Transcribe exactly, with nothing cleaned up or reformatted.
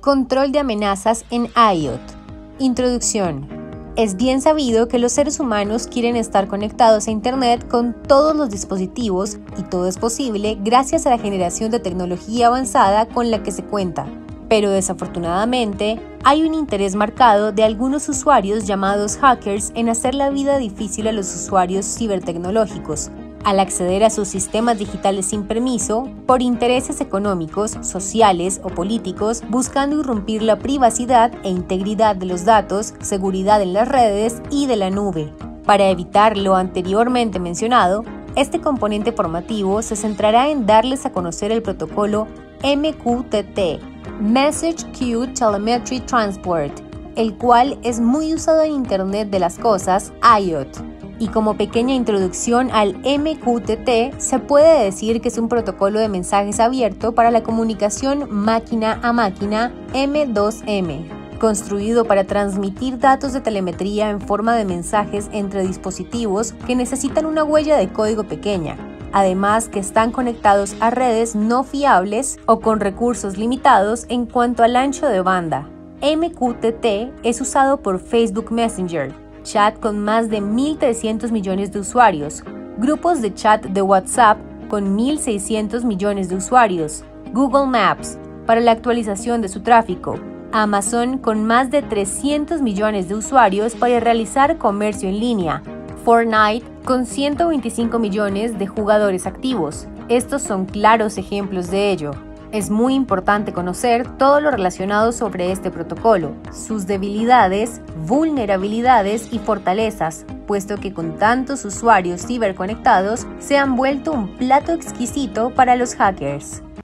Control de amenazas en I O T. Introducción. Es bien sabido que los seres humanos quieren estar conectados a Internet con todos los dispositivos y todo es posible gracias a la generación de tecnología avanzada con la que se cuenta. Pero desafortunadamente, hay un interés marcado de algunos usuarios llamados hackers en hacer la vida difícil a los usuarios cibertecnológicos, al acceder a sus sistemas digitales sin permiso, por intereses económicos, sociales o políticos, buscando irrumpir la privacidad e integridad de los datos, seguridad en las redes y de la nube. Para evitar lo anteriormente mencionado, este componente formativo se centrará en darles a conocer el protocolo M Q T T, Message Queue Telemetry Transport, el cual es muy usado en Internet de las Cosas, I O T. Y como pequeña introducción al M Q T T, se puede decir que es un protocolo de mensajes abierto para la comunicación máquina a máquina M dos M, construido para transmitir datos de telemetría en forma de mensajes entre dispositivos que necesitan una huella de código pequeña, además que están conectados a redes no fiables o con recursos limitados en cuanto al ancho de banda. M Q T T es usado por Facebook Messenger, chat con más de mil trescientos millones de usuarios, grupos de chat de WhatsApp con mil seiscientos millones de usuarios, Google Maps para la actualización de su tráfico, Amazon con más de trescientos millones de usuarios para realizar comercio en línea, Fortnite con ciento veinticinco millones de jugadores activos. Estos son claros ejemplos de ello. Es muy importante conocer todo lo relacionado sobre este protocolo, sus debilidades, vulnerabilidades y fortalezas, puesto que con tantos usuarios ciberconectados se han vuelto un plato exquisito para los hackers.